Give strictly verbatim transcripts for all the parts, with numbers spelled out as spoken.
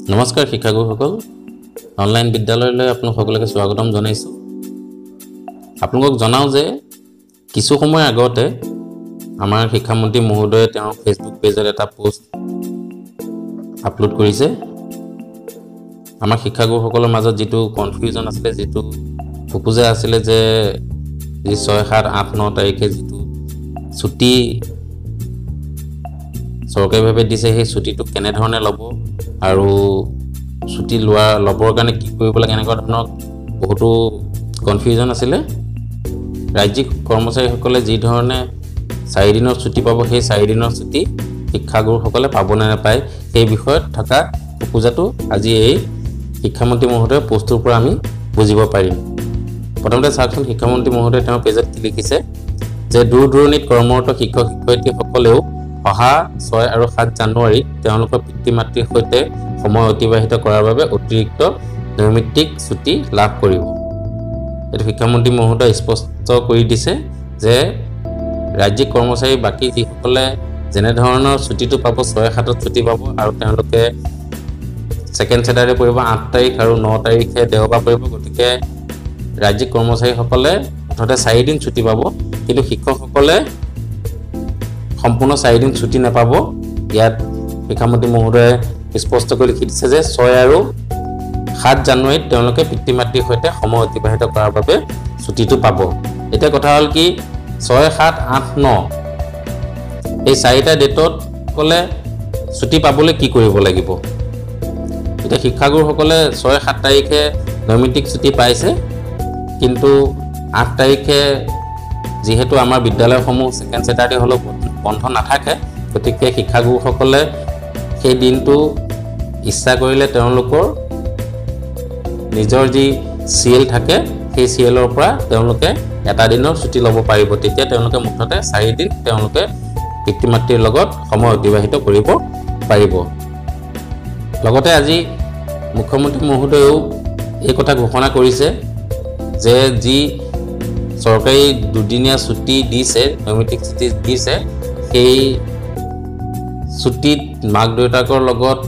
নমস্কাৰ শিক্ষাগুৰুসকল অনলাইন বিদ্যালয়লৈ আপোনালোক সকলোকে স্বাগতম জনাইছো। আপোনালোকক জনাও যে কিছু সময় আগতে আমাৰ শিক্ষামন্ত্ৰী মহোদয়ে তেওঁৰ ফেচবুক পেজত এটা পোষ্ট আপলোড কৰিছে। আমাৰ শিক্ষাগুৰুসকলৰ মাজত যেটো কনফিউজন আছিল, যেটো ফুকুজা আছিল যে যি ছয় সাত আঠ ন তাৰিখে যেটো ছুটি চৰকাৰীভাৱে দিছে, সেই ছুটিটো কেনে ধৰণে ল'ব আৰু ছুটি লোৱা ল'বৰ কাৰণে কি কৰিব লাগে, এনেকুৱা ধৰণৰ বহুতো কনফিউজন আছিল। ৰাজ্যিক কৰ্মচাৰীসকলে যি ধৰণে চাৰি দিনৰ ছুটি পাব, সেই চাৰি দিনৰ ছুটি শিক্ষাগুৰুসকলে পাব নে নাপায় সেই বিষয়ত থকা ফুকুজাটো আজি এই শিক্ষামন্ত্ৰী মহোদয়ৰ পোষ্টৰ পৰা আমি বুজিব পাৰিম। প্ৰথমতে চাওকচোন শিক্ষামন্ত্ৰী মহোদয়ে তেওঁৰ পেজত কি লিখিছে যে দূৰ দূৰণিত কৰ্মৰত শিক্ষক শিক্ষয়িত্ৰীসকলেও অহা ছয় আৰু সাত জানুৱাৰীত তেওঁলোকৰ পিতৃ মাতৃৰ সৈতে সময় অতিবাহিত কৰাৰ বাবে অতিৰিক্ত নৈমিত্তিক ছুটি লাভ কৰিব। এইটো শিক্ষামন্ত্ৰী মহোদয়ে স্পষ্ট কৰি দিছে যে ৰাজ্যিক কৰ্মচাৰী বাকী যিসকলে যেনে ধৰণৰ ছুটিটো পাব, ছয় সাতত ছুটি পাব আৰু তেওঁলোকে ছেকেণ্ড ছেটাৰডে পৰিব আঠ তাৰিখ আৰু ন তাৰিখে দেওবাৰ পৰিব। গতিকে ৰাজ্যিক কৰ্মচাৰীসকলে মুঠতে চাৰিদিন ছুটি পাব, কিন্তু শিক্ষকসকলে সম্পূৰ্ণ চাৰিদিন ছুটি নাপাব। ইয়াত শিক্ষামন্ত্ৰী মহোদয়ে স্পষ্ট কৰি লিখি দিছে যে ছয় আৰু সাত জানুৱাৰীত তেওঁলোকে পিতৃ মাতৃৰ সৈতে সময় অতিবাহিত কৰাৰ বাবে ছুটিটো পাব। এতিয়া কথা হ'ল কি, ছয় সাত আঠ ন এই চাৰিটা ডেটত ক'লে ছুটি পাবলৈ কি কৰিব লাগিব। এতিয়া শিক্ষাগুৰুসকলে ছয় সাত তাৰিখে নৈমিত্তিক ছুটি পাইছে, কিন্তু আঠ তাৰিখে যিহেতু আমাৰ বিদ্যালয়সমূহ ছেকেণ্ড ছেটাৰডে হ'লেও বন্ধ নাথাকে, গতিকে শিক্ষাগুৰুসকলে সেই দিনটো ইচ্ছা কৰিলে তেওঁলোকৰ নিজৰ যি চি এল থাকে সেই চি এলৰ পৰা তেওঁলোকে এটা দিনৰ ছুটি ল'ব পাৰিব। তেতিয়া তেওঁলোকে মুঠতে চাৰিদিন তেওঁলোকে পিতৃ মাতৃৰ লগত সময় অতিবাহিত কৰিব পাৰিব। লগতে আজি মুখ্যমন্ত্ৰী মহোদয়েও এই কথা ঘোষণা কৰিছে যে যি চৰকাৰী দুদিনীয়া ছুটি দিছে, নৈমিত্তিক ছুটি দিছে, সেই ছুটিত মাক দেউতাকৰ লগত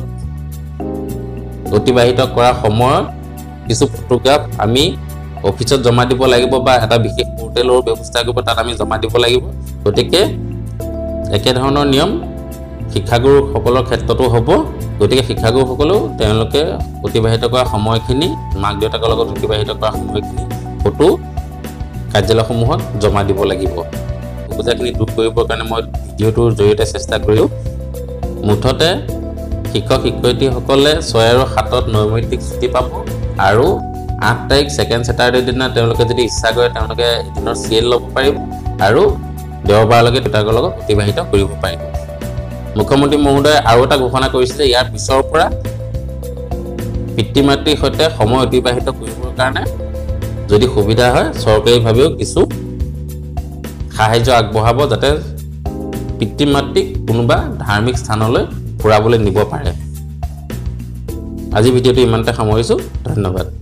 অতিবাহিত কৰা সময়ত কিছু ফটোগ্ৰাফ আমি অফিচত জমা দিব লাগিব বা এটা বিশেষ পৰ্টেলৰ ব্যৱস্থা কৰিব, তাত আমি জমা দিব লাগিব। গতিকে একেধৰণৰ নিয়ম শিক্ষাগুৰুসকলৰ ক্ষেত্ৰতো হ'ব। গতিকে শিক্ষাগুৰুসকলেও তেওঁলোকে অতিবাহিত কৰা সময়খিনি, মাক দেউতাকৰ লগত অতিবাহিত কৰা সময়খিনি ফটো কাৰ্যালয়সমূহত জমা দিব লাগিব। ফুকুজাখিনি দূৰ কৰিবৰ কাৰণে মই ভিডিঅ'টোৰ জৰিয়তে চেষ্টা কৰিলোঁ। মুঠতে শিক্ষক শিক্ষয়িত্ৰীসকলে ছয় আৰু সাতত নৈমিত্তিক ছুটি পাব আৰু আঠ তাৰিখ ছেকেণ্ড ছেটাৰডে দিনা তেওঁলোকে যদি ইচ্ছা কৰে তেওঁলোকে এদিনৰ চি এল ল'ব পাৰিব আৰু দেওবাৰলৈকে দেউতাকৰ লগত অতিবাহিত কৰিব পাৰিব। মুখ্যমন্ত্ৰী মহোদয়ে আৰু এটা ঘোষণা কৰিছিলে, ইয়াৰ পিছৰ পৰা পিতৃ মাতৃৰ সৈতে সময় অতিবাহিত কৰিবৰ কাৰণে যদি সুবিধা হয় চৰকাৰীভাৱেও কিছু সাহায্য আগবঢ়াব, যাতে পিতৃ মাতৃক কোনোবা ধাৰ্মিক স্থানলৈ ফুৰাবলৈ নিব পাৰে। আজি ভিডিঅ'টো ইমানতে সামৰিছোঁ। ধন্যবাদ।